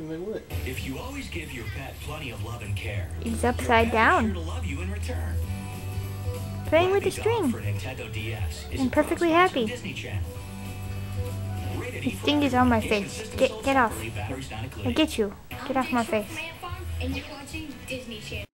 And they would. If you always give your pet plenty of love and care, He's upside down. sure to love you in return. Playing with the Waggy Dog string. for Nintendo DS is I'm a perfectly product happy. Disney Channel. Rated The E for sting is on my application face. system Get sold off. separately, batteries not I included. get you. Get off my face. And you're watching Disney Channel.